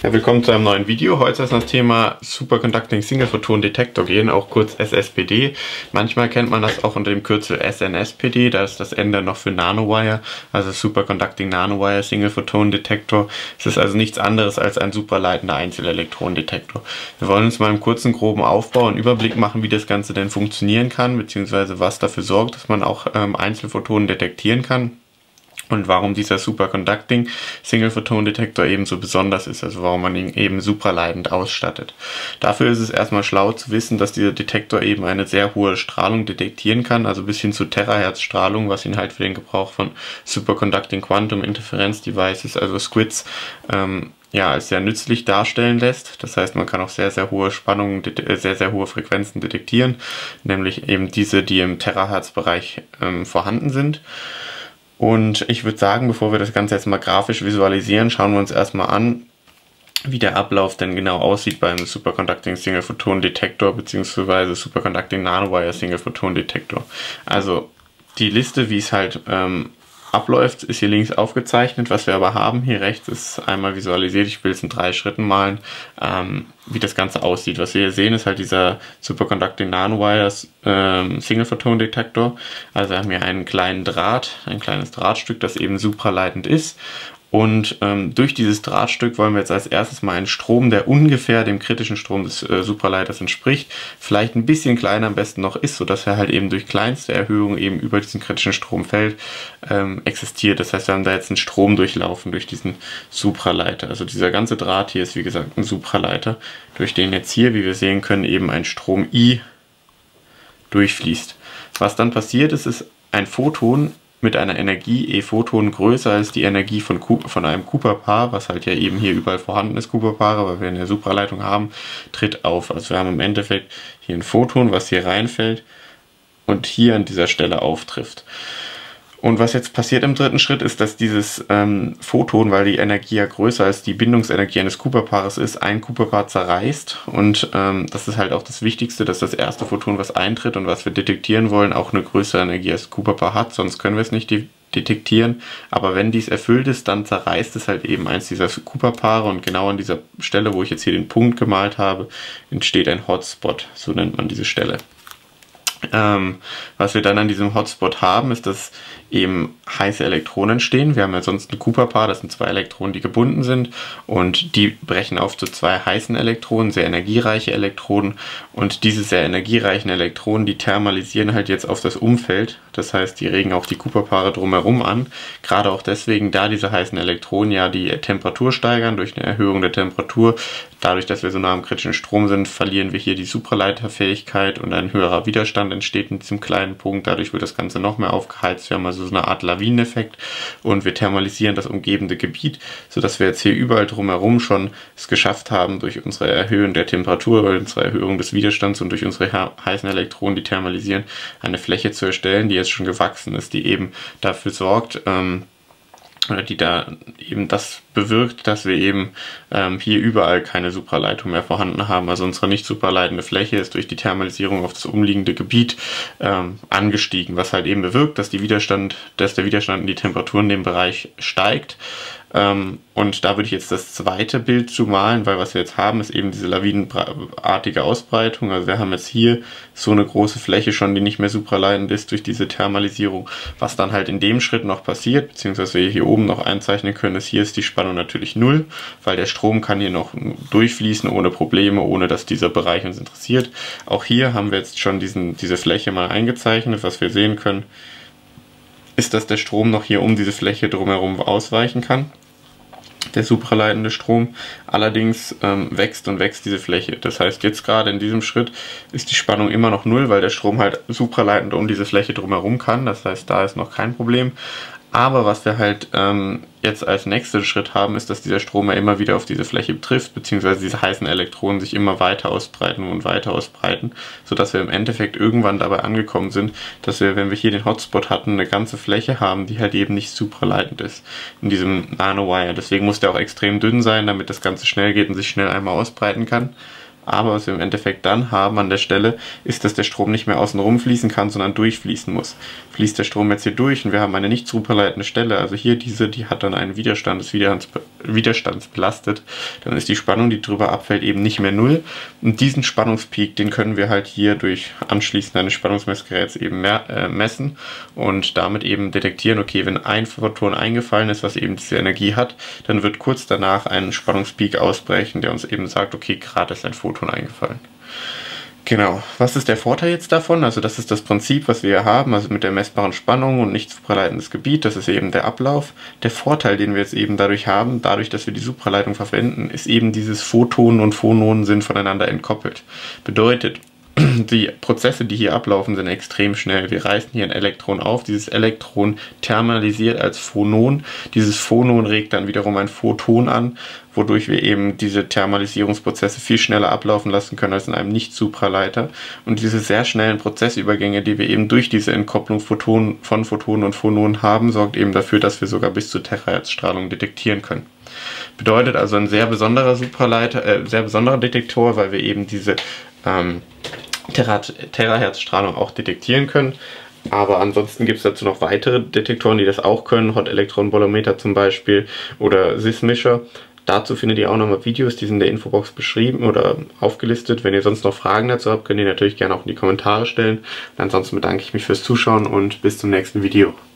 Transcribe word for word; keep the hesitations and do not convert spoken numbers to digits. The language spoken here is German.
Ja, willkommen zu einem neuen Video. Heute soll es um das Thema Superconducting Single Photon Detector gehen, auch kurz S S P D. Manchmal kennt man das auch unter dem Kürzel S N S P D, da ist das Ende noch für Nanowire, also Superconducting Nanowire Single Photon Detector. Es ist also nichts anderes als ein supraleitender Einzelelektronendetektor. Wir wollen uns mal im kurzen, groben Aufbau einen Überblick machen, wie das Ganze denn funktionieren kann, beziehungsweise was dafür sorgt, dass man auch ähm, Einzelphotonen detektieren kann. Und warum dieser Superconducting Single Photon Detektor eben so besonders ist, also warum man ihn eben supraleitend ausstattet. Dafür ist es erstmal schlau zu wissen, dass dieser Detektor eben eine sehr hohe Strahlung detektieren kann, also bis hin zu Terahertz Strahlung, was ihn halt für den Gebrauch von Superconducting Quantum Interference Devices, also S Q I Ds, ähm, ja, als sehr nützlich darstellen lässt. Das heißt, man kann auch sehr, sehr hohe Spannungen, sehr, sehr hohe Frequenzen detektieren, nämlich eben diese, die im Terahertz-Bereich ähm, vorhanden sind. Und ich würde sagen, bevor wir das Ganze jetzt mal grafisch visualisieren, schauen wir uns erstmal an, wie der Ablauf denn genau aussieht beim Superconducting Single Photon Detektor bzw. Superconducting Nanowire Single Photon Detektor. Also die Liste, wie es halt ähm, abläuft, ist hier links aufgezeichnet. Was wir aber haben hier rechts ist einmal visualisiert. Ich will es in drei Schritten malen, ähm, wie das Ganze aussieht. Was wir hier sehen, ist halt dieser Superconducting Nanowire ähm, Single Photon Detektor. Also wir haben hier einen kleinen Draht, ein kleines Drahtstück, das eben supraleitend ist. Und ähm, durch dieses Drahtstück wollen wir jetzt als erstes mal einen Strom, der ungefähr dem kritischen Strom des äh, Supraleiters entspricht, vielleicht ein bisschen kleiner am besten noch ist, sodass er halt eben durch kleinste Erhöhung eben über diesen kritischen Strom fällt, ähm, existiert. Das heißt, wir haben da jetzt einen Strom durchlaufen durch diesen Supraleiter. Also dieser ganze Draht hier ist wie gesagt ein Supraleiter, durch den jetzt hier, wie wir sehen können, eben ein Strom I durchfließt. Was dann passiert ist, ist ein Photon mit einer Energie E Photon größer als die Energie von, von einem Cooper-Paar, was halt ja eben hier überall vorhanden ist, Cooper-Paare, weil wir eine Supraleitung haben, tritt auf. Also wir haben im Endeffekt hier ein Photon, was hier reinfällt und hier an dieser Stelle auftrifft. Und was jetzt passiert im dritten Schritt ist, dass dieses ähm, Photon, weil die Energie ja größer als die Bindungsenergie eines Cooper-Paares ist, ein Cooper-Paar zerreißt. Und ähm, das ist halt auch das Wichtigste, dass das erste Photon, was eintritt und was wir detektieren wollen, auch eine größere Energie als Cooper-Paar hat, sonst können wir es nicht de detektieren. Aber wenn dies erfüllt ist, dann zerreißt es halt eben eins dieser Cooper-Paare und genau an dieser Stelle, wo ich jetzt hier den Punkt gemalt habe, entsteht ein Hotspot, so nennt man diese Stelle. Ähm, was wir dann an diesem Hotspot haben, ist, dass eben heiße Elektronen entstehen. Wir haben ja sonst ein Cooper-Paar, das sind zwei Elektronen, die gebunden sind und die brechen auf zu zwei heißen Elektronen, sehr energiereiche Elektronen, und diese sehr energiereichen Elektronen, die thermalisieren halt jetzt auf das Umfeld. Das heißt, die regen auch die Cooper-Paare drumherum an, gerade auch deswegen, da diese heißen Elektronen ja die Temperatur steigern durch eine Erhöhung der Temperatur. Dadurch, dass wir so nah am kritischen Strom sind, verlieren wir hier die Supraleiterfähigkeit und ein höherer Widerstand entsteht in diesem kleinen Punkt. Dadurch wird das Ganze noch mehr aufgeheizt. Wir haben also so eine Art Lawineneffekt und wir thermalisieren das umgebende Gebiet, sodass wir jetzt hier überall drumherum schon es geschafft haben, durch unsere Erhöhung der Temperatur, durch unsere Erhöhung des Widerstands und durch unsere heißen Elektronen, die thermalisieren, eine Fläche zu erstellen, die jetzt schon gewachsen ist, die eben dafür sorgt, ähm, oder die da eben das bewirkt, dass wir eben ähm, hier überall keine Supraleitung mehr vorhanden haben. Also unsere nicht supraleitende Fläche ist durch die Thermalisierung auf das umliegende Gebiet ähm, angestiegen, was halt eben bewirkt, dass, die Widerstand, dass der Widerstand und die Temperatur in dem Bereich steigt. Ähm, und da würde ich jetzt das zweite Bild zu malen, weil was wir jetzt haben, ist eben diese lawinenartige Ausbreitung. Also wir haben jetzt hier so eine große Fläche schon, die nicht mehr supraleitend ist durch diese Thermalisierung. Was dann halt in dem Schritt noch passiert, beziehungsweise wir hier oben noch einzeichnen können, ist, hier ist die Spannung natürlich null, weil der Strom kann hier noch durchfließen ohne Probleme, ohne dass dieser Bereich uns interessiert. Auch hier haben wir jetzt schon diesen, diese Fläche mal eingezeichnet. Was wir sehen können, ist, dass der Strom noch hier um diese Fläche drumherum ausweichen kann, der supraleitende Strom. Allerdings ähm, wächst und wächst diese Fläche. Das heißt, jetzt gerade in diesem Schritt ist die Spannung immer noch null, weil der Strom halt supraleitend um diese Fläche drumherum kann. Das heißt, da ist noch kein Problem. Aber was wir halt ähm, jetzt als nächsten Schritt haben, ist, dass dieser Strom ja immer wieder auf diese Fläche trifft, beziehungsweise diese heißen Elektronen sich immer weiter ausbreiten und weiter ausbreiten, sodass wir im Endeffekt irgendwann dabei angekommen sind, dass wir, wenn wir hier den Hotspot hatten, eine ganze Fläche haben, die halt eben nicht supraleitend ist in diesem Nanowire. Deswegen muss der auch extrem dünn sein, damit das Ganze schnell geht und sich schnell einmal ausbreiten kann. Aber was wir im Endeffekt dann haben an der Stelle, ist, dass der Strom nicht mehr außen rum fließen kann, sondern durchfließen muss. Fließt der Strom jetzt hier durch und wir haben eine nicht superleitende Stelle, also hier diese, die hat dann einen Widerstand, ist widerstandsbelastet, dann ist die Spannung, die drüber abfällt, eben nicht mehr null. Und diesen Spannungspeak, den können wir halt hier durch Anschließen eines Spannungsmessgeräts eben mehr, äh, messen und damit eben detektieren, okay, wenn ein Photon eingefallen ist, was eben diese Energie hat, dann wird kurz danach ein Spannungspeak ausbrechen, der uns eben sagt, okay, gerade ist ein Photon eingefallen. Genau, was ist der Vorteil jetzt davon? Also das ist das Prinzip, was wir hier haben, also mit der messbaren Spannung und nicht supraleitendes Gebiet, das ist eben der Ablauf. Der Vorteil, den wir jetzt eben dadurch haben, dadurch, dass wir die Supraleitung verwenden, ist eben dieses Photonen und Phononen sind voneinander entkoppelt. Bedeutet, die Prozesse, die hier ablaufen, sind extrem schnell. Wir reißen hier ein Elektron auf, dieses Elektron thermalisiert als Phonon. Dieses Phonon regt dann wiederum ein Photon an, wodurch wir eben diese Thermalisierungsprozesse viel schneller ablaufen lassen können als in einem Nicht-Supraleiter. Und diese sehr schnellen Prozessübergänge, die wir eben durch diese Entkopplung Photon, von Photonen und Phononen haben, sorgt eben dafür, dass wir sogar bis zu Terahertz-Strahlung detektieren können. Bedeutet also ein sehr besonderer Supraleiter, äh, sehr besonderer Detektor, weil wir eben diese ähm, Terahertz-Strahlung auch detektieren können. Aber ansonsten gibt es dazu noch weitere Detektoren, die das auch können, Hot-Elektron-Bolometer zum Beispiel oder S I S-Mischer. Dazu findet ihr auch nochmal Videos, die sind in der Infobox beschrieben oder aufgelistet. Wenn ihr sonst noch Fragen dazu habt, könnt ihr natürlich gerne auch in die Kommentare stellen. Und ansonsten bedanke ich mich fürs Zuschauen und bis zum nächsten Video.